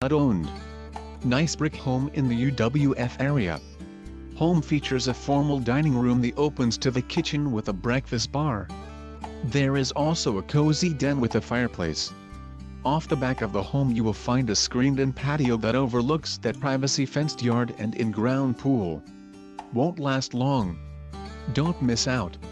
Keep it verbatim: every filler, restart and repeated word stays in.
H U D owned. Nice brick home in the U W F area. Home features a formal dining room that opens to the kitchen with a breakfast bar. There is also a cozy den with a fireplace. Off the back of the home you will find a screened-in patio that overlooks that privacy-fenced yard and in-ground pool. Won't last long. Don't miss out.